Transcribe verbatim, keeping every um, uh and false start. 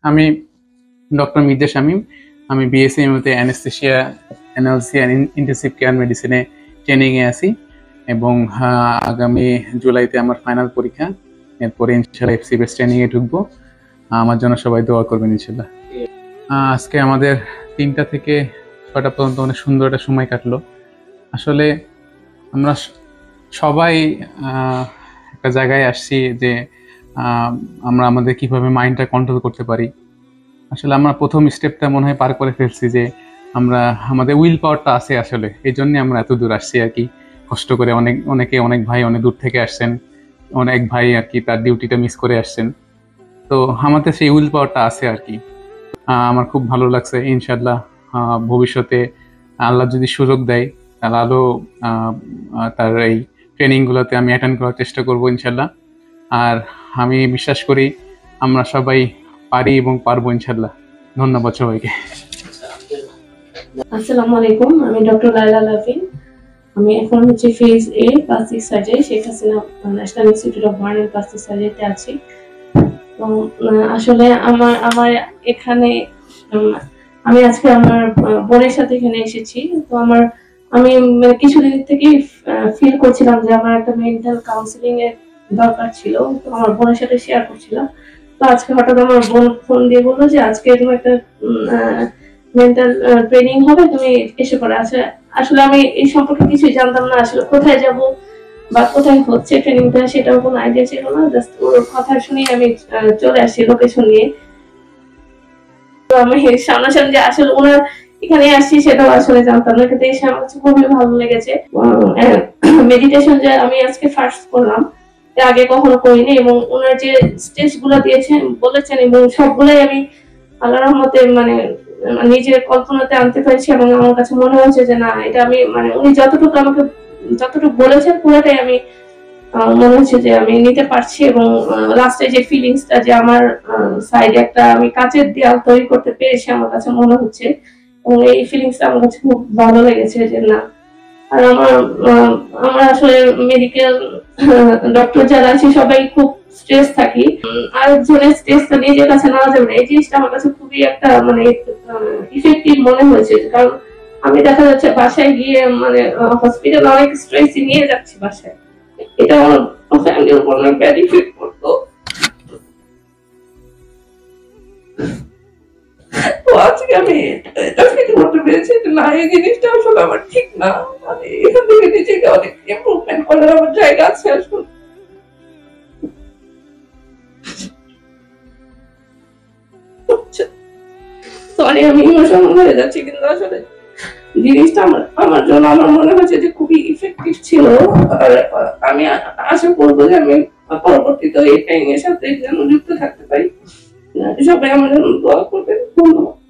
আমি ডক্টর মির্জা শামীম। আমি বিএসসি এমতে anaesthesia, analgesia and intensive care মেডিসিনে ট্রেনিংয়ে আছি এবং আগামী জুলাইতে আমার ফাইনাল পরীক্ষা। এরপরে ইনশাল্লাহ এফসিবিএস ট্রেনিংয়ে ঢুকবো। আমার জন্য সবাই দোয়া করবেন ইনশাল্লাহ। আজকে আমাদের তিনটা থেকে ছয়টা পর্যন্ত অনেক সুন্দর একটা সময় কাটলো। আসলে আমরা সবাই একটা জায়গায় আসছি যে আমরা আমাদের কিভাবে মাইন্ডটা কন্ট্রোল করতে পারি। আসলে আমরা প্রথম স্টেপটা মনে হয় পার করে ফেলছি, যে আমরা আমাদের উইল পাওয়ারটা আছে আসলে, এই জন্যে আমরা এত দূর আসছি আর কি, কষ্ট করে। অনেক অনেকে অনেক ভাই অনেক দূর থেকে আসছেন, অনেক ভাই আর কি তার ডিউটিটা মিস করে আসছেন। তো আমাদের সেই উইল পাওয়ারটা আছে আর কি। আমার খুব ভালো লাগছে। ইনশাল্লাহ ভবিষ্যতে আল্লাহ যদি সুযোগ দেয় তাহলে আরও তার এই ট্রেনিংগুলোতে আমি অ্যাটেন্ড করার চেষ্টা করবো ইনশাল্লাহ। আর আমি বিশ্বাস করি আমরা সবাই পারি এবং পারবো ইনশাল্লাহ। ধন্যবাদ সবাইকে। আসসালামু আলাইকুম, আমি ডক্টর লাইলা লাভিন। আমি এখন হচ্ছে phase A plastic surgery Sheikh Hasina national institute of burn and plastic সার্জারিতে আছি। তো আসলে আমার আমার এখানে আমি আজকে আমার বোনের সাথে এখানে এসেছি। তো আমার আমি কিছুদিন থেকে ফিল করছিলাম যে আমার একটা মেন্টাল কাউন্সিলিং এর দরকার ছিল। তো আমার বোনের সাথে শেয়ার করছিলাম। তো আজকে হঠাৎ আমার বোন ফোন দিয়ে বললো যে আজকে তুমি একটা মেন্টাল ট্রেনিং হবে, তুমি এসে পড়ে। আছে আসলে আমি এই সম্পর্কে কিছুই জানতাম না, আসলে কোথায় যাব বা কোথায় হচ্ছে ট্রেনিংটা সেটাও কোনো আইডিয়া ছিল না। জাস্ট ওর কথা শুনে আমি চলে আসি লোকেশন নিয়ে। তো আমি সামনাসামনি যে আসলে ওনার এখানে আসছি সেটাও আসলে জানতাম না, কিন্তু এসে আমার কাছে খুবই ভালো লেগেছে। মেডিটেশন যে আমি আজকে ফার্স্ট করলাম, এর আগে কখনো করিনি, এবং ওনার যে স্টেজ গুলো দিয়েছেন বলেছেন এবং সবগুলাই আমি আল্লাহর রহমতে মানে নিজের কল্পনাতে আনতে পেরেছি। এবং আমার কাছে মনে হচ্ছে যে না, এটা আমি মানে উনি যতটুকু আমাকে যতটুকু বলেছেন পুরোটাই আমি মনে হচ্ছে যে আমি নিতে পারছি। এবং লাস্টে যে ফিলিংসটা যে আমার সাইডে একটা আমি কাচের দেয়াল তৈরি করতে পেরেছি আমার কাছে মনে হচ্ছে, এবং এই ফিলিংসটা আমার কাছে খুব ভালো লেগেছে যে না। আর আমার আমরা আসলে মেডিকেল ডক্টর যারা আছি সবাই খুব স্ট্রেস থাকি, আরেকজনের স্ট্রেসটা নিজের কাছে নেওয়া যাবে না। এই জিনিসটা আমার কাছে খুবই একটা মানে ইফেক্টিভ মনে হয়েছে, কারণ আমি দেখা যাচ্ছে বাসায় গিয়ে মানে হসপিটাল অনেক স্ট্রেস নিয়ে যাচ্ছি বাসায়, এটা আমার ফ্যামিলির উপর অনেক ব্যাড ইফেক্ট করতো। তো আজকে আমি এটা ফিল করতে পেরেছি না, এই জিনিসটা আসলে আমার ঠিক না। মানে এখান থেকে নিজেকে অনেক ইমপ্রুভমেন্ট করার আমার জায়গা আছে আসলে। সরি আমি ইমোশনাল হয়ে যাচ্ছি, কিন্তু আসলে জিনিসটা আমার আমার জন্য আমার মনে হচ্ছে যে খুবই ইফেক্টিভ ছিল। আর আমি আশা করবো যে আমি পরবর্তীতে এই ট্রেনিং এর সাথে যেন যুক্ত থাকতে পারি। সবাই আমার জন্য দোয়া করবেন। ধন্যবাদ।